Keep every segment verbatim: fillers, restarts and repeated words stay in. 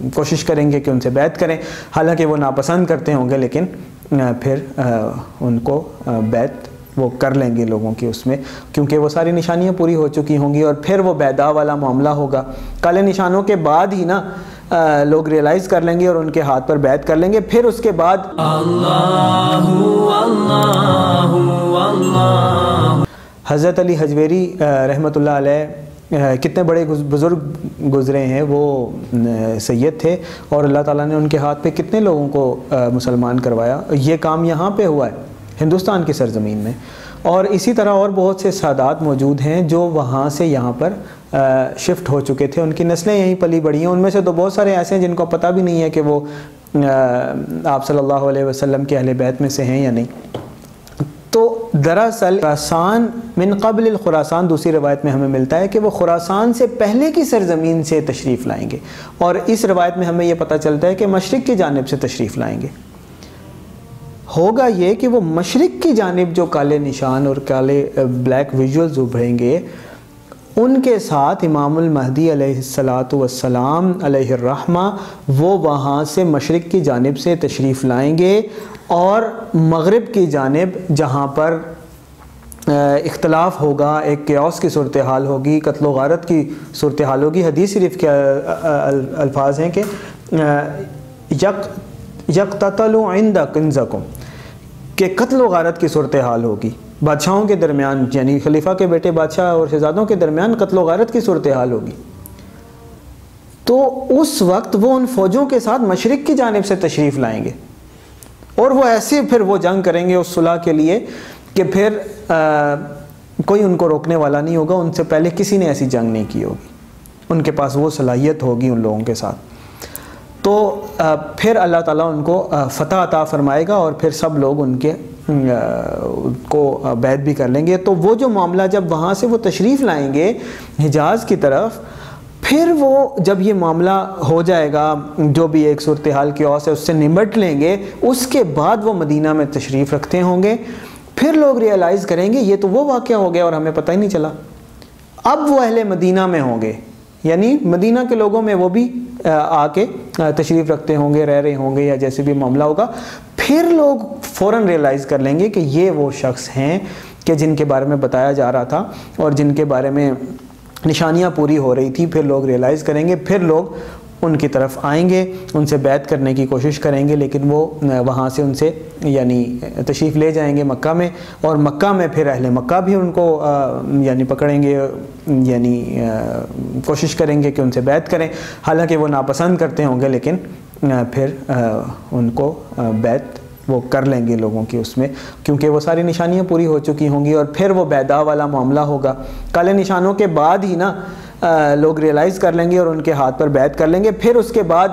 کوشش کریں گے کہ ان سے بیعت کریں، حالانکہ وہ ناپسند کرتے ہوں گے، لیکن پھر ان کو بیعت وہ کر لیں گے لوگوں کی اس میں، کیونکہ وہ ساری نشانیاں پوری ہو چکی ہوں گی، اور پھر وہ بیدا والا معاملہ ہوگا۔ کالے نشانوں کے بعد ہی نا لوگ ریئلائز کر لیں گے اور ان کے ہاتھ پر بیعت کر لیں گے، پھر اس کے بعد اللہ اللہ اللہ۔ حضرت علی حجویری رحمۃ اللہ علیہ کتنے بڑے بزرگ گزرے ہیں، وہ سید تھے، اور اللہ تعالیٰ نے ان کے ہاتھ پہ کتنے لوگوں کو مسلمان کروایا۔ یہ کام یہاں پہ ہوا ہے ہندوستان کی سرزمین میں، اور اسی طرح اور بہت سے سادات موجود ہیں جو وہاں سے یہاں پر شفٹ ہو چکے تھے، ان کی نسلیں یہیں پلی بڑھی ہیں۔ ان میں سے تو بہت سارے ایسے ہیں جن کو پتہ بھی نہیں ہے کہ وہ آپ صلی اللہ علیہ وسلم کے اہل بیت میں سے ہیں یا نہیں۔ تو دراصل خراسان من قبل الخراسان دوسری روایت میں ہمیں ملتا ہے کہ وہ خراسان سے پہلے کی سرزمین سے تشریف لائیں گے، اور اس روایت میں ہمیں یہ پتہ چلتا ہے کہ مشرق کی جانب سے تشریف لائیں گے۔ ہوگا یہ کہ وہ مشرق کی جانب جو کالے نشان اور کالے بلیک ویژولز ابھریں گے، ان کے ساتھ امام المہدی علیہ الصلاۃ والسلام علیہ الرحمہ وہ وہاں سے مشرق کی جانب سے تشریف لائیں گے، اور مغرب کی جانب جہاں پر اختلاف ہوگا، ایک کیوس کی صورتحال ہوگی، قتل و غارت کی صورتحال ہوگی۔ حدیث شریف کے الفاظ ہیں کہ یک یقتتل عند کنزکم، کہ قتل و غارت کی صورتحال ہوگی بادشاہوں کے درمیان، یعنی خلیفہ کے بیٹے بادشاہ اور شہزادوں کے درمیان قتل و غارت کی صورتحال ہوگی۔ تو اس وقت وہ ان فوجوں کے ساتھ مشرق کی جانب سے تشریف لائیں گے، اور وہ ایسے پھر وہ جنگ کریں گے اس صلح کے لیے کہ پھر کوئی ان کو روکنے والا نہیں ہوگا، ان سے پہلے کسی نے ایسی جنگ نہیں کی ہوگی، ان کے پاس وہ صلاحیت ہوگی ان لوگوں کے ساتھ۔ تو پھر اللہ تعالیٰ ان کو فتح عطا فرمائے گا، اور پھر سب لوگ ان کے کو بیعت بھی کر لیں گے۔ تو وہ جو معاملہ جب وہاں سے وہ تشریف لائیں گے حجاز کی طرف، پھر وہ جب یہ معاملہ ہو جائے گا، جو بھی ایک صورتحال کی اوس ہے اس سے نمٹ لیں گے، اس کے بعد وہ مدینہ میں تشریف رکھتے ہوں گے۔ پھر لوگ ریئلائز کریں گے یہ تو وہ واقعہ ہو گیا اور ہمیں پتہ ہی نہیں چلا۔ اب وہ اہل مدینہ میں ہوں گے، یعنی مدینہ کے لوگوں میں وہ بھی آ کے تشریف رکھتے ہوں گے، رہ رہے ہوں گے، یا جیسے بھی معاملہ ہوگا، پھر لوگ فوراً ریئلائز کر لیں گے کہ یہ وہ شخص ہیں کہ جن کے بارے میں بتایا جا رہا تھا اور جن کے بارے میں نشانیاں پوری ہو رہی تھی۔ پھر لوگ ریئلائز کریں گے، پھر لوگ ان کی طرف آئیں گے، ان سے بیعت کرنے کی کوشش کریں گے، لیکن وہ وہاں سے ان سے یعنی تشریف لے جائیں گے مکہ میں، اور مکہ میں پھر اہل مکہ بھی ان کو یعنی پکڑیں گے، یعنی کوشش کریں گے کہ ان سے بیعت کریں، حالانکہ وہ ناپسند کرتے ہوں گے، لیکن پھر ان کو بیعت وہ کر لیں گے لوگوں کی اس میں، کیونکہ وہ ساری نشانیاں پوری ہو چکی ہوں گی، اور پھر وہ بیدا والا معاملہ ہوگا۔ کالے نشانوں کے بعد ہی نا لوگ ریئلائز کر لیں گے اور ان کے ہاتھ پر بیعت کر لیں گے۔ پھر اس کے بعد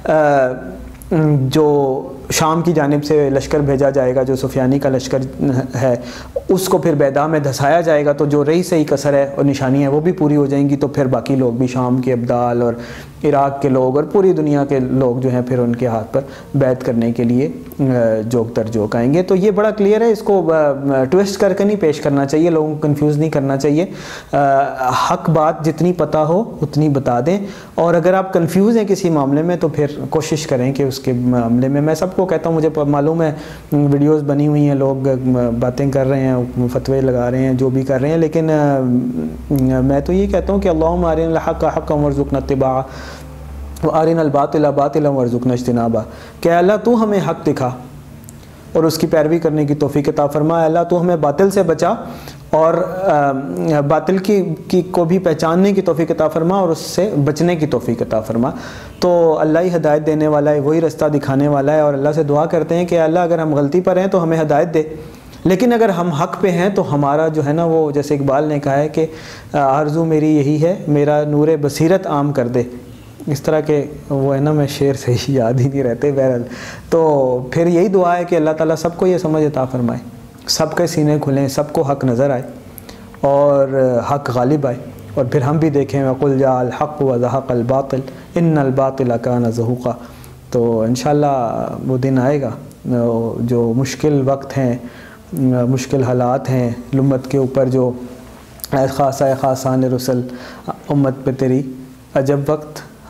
جو شام کی جانب سے لشکر بھیجا جائے گا، جو سفیانی کا لشکر ہے، اس کو پھر بیدا میں دھسایا جائے گا، تو جو رہی صحیح کسر ہے اور نشانی ہے وہ بھی پوری ہو جائیں گی۔ تو پھر باقی لوگ بھی، شام کے ابدال اور عراق کے لوگ اور پوری دنیا کے لوگ جو ہیں پھر ان کے ہاتھ پر بیعت کرنے کے لیے جوک تر جوک آئیں گے۔ تو یہ بڑا کلیئر ہے، اس کو ٹویسٹ کر کے نہیں پیش کرنا چاہیے، لوگوں کو کنفیوز نہیں کرنا چاہیے۔ حق بات جتنی پتہ ہو اتنی بتا دیں، اور اگر آپ کنفیوز ہیں کسی معاملے میں تو پھر کوشش کریں کہ اس کے معاملے میں، میں سب کو کہتا ہوں، مجھے معلوم ہے ویڈیوز بنی ہوئی ہیں، لوگ باتیں کر رہے ہیں، فتوے لگا رہے ہیں، جو بھی کر رہے ہیں، لیکن میں تو یہ کہتا ہوں کہ اللہم ارنا الحق حقا وارزقنا اتباعہ وارنا الباطل باطلا وارزقنا اجتنابہ، کہ اللہ تو ہمیں حق دکھا اور اس کی پیروی کرنے کی توفیق عطا فرما، اللہ تو ہمیں باطل سے بچا اور باطل کی کی کو بھی پہچاننے کی توفیق عطا فرما اور اس سے بچنے کی توفیق عطا فرما۔ تو اللہ ہی ہدایت دینے والا ہے، وہی رستہ دکھانے والا ہے، اور اللہ سے دعا کرتے ہیں کہ اللہ اگر ہم غلطی پر ہیں تو ہمیں ہدایت دے، لیکن اگر ہم حق پہ ہیں تو ہمارا جو ہے نا وہ، جیسے اقبال نے کہا ہے کہ آرزو میری یہی ہے میرا نور بصیرت عام کر دے، اس طرح کے وہ ہے نا، میں شعر سے یاد ہی نہیں رہتے، بہرحال تو پھر یہی دعا ہے کہ اللہ تعالیٰ سب کو یہ سمجھ عطا فرمائے، سب کے سینے کھلیں، سب کو حق نظر آئے اور حق غالب آئے، اور پھر ہم بھی دیکھیں وَقُلْ جَاءَ الْحَقُّ وَزَهَقَ الْبَاطِلُ إِنَّ الْبَاطِلَ كَانَ زَهُوقًا۔ تو انشاءاللہ وہ دن آئے گا، جو مشکل وقت ہیں، مشکل حالات ہیں امت کے اوپر، جو اے خاصہ اے خاصان رسل، امت پہ تیری عجب وقت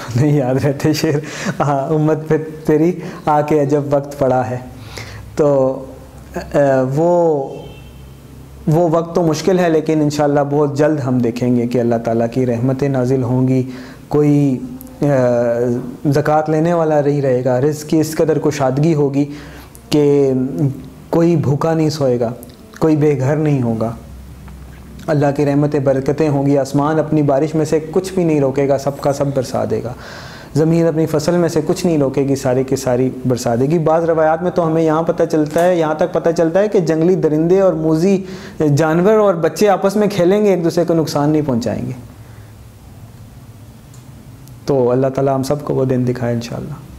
نہیں یاد رہتے شعر. ہاں امت پہ تیری آ کے عجب وقت پڑا ہے. تو وہ وہ وقت تو مشکل ہے لیکن انشاءاللہ بہت جلد ہم دیکھیں گے کہ اللہ تعالیٰ کی رحمتیں نازل ہوں گی. کوئی زکوٰۃ لینے والا نہیں رہے گا, رزق کی اس قدر کشادگی ہوگی کہ کوئی بھوکا نہیں سوئے گا, کوئی بے گھر نہیں ہوگا. اللہ کی رحمتیں برکتیں ہوں گی. آسمان اپنی بارش میں سے کچھ بھی نہیں روکے گا, سب کا سب برسا دے گا. زمین اپنی فصل میں سے کچھ نہیں روکے گی, ساری کی ساری برسا دے گی. بعض روایات میں تو ہمیں یہاں پتہ چلتا ہے یہاں تک پتہ چلتا ہے کہ جنگلی درندے اور موذی جانور اور بچے آپس میں کھیلیں گے, ایک دوسرے کو نقصان نہیں پہنچائیں گے. تو اللہ تعالیٰ ہم سب کو وہ دن دکھائے انشاءاللہ.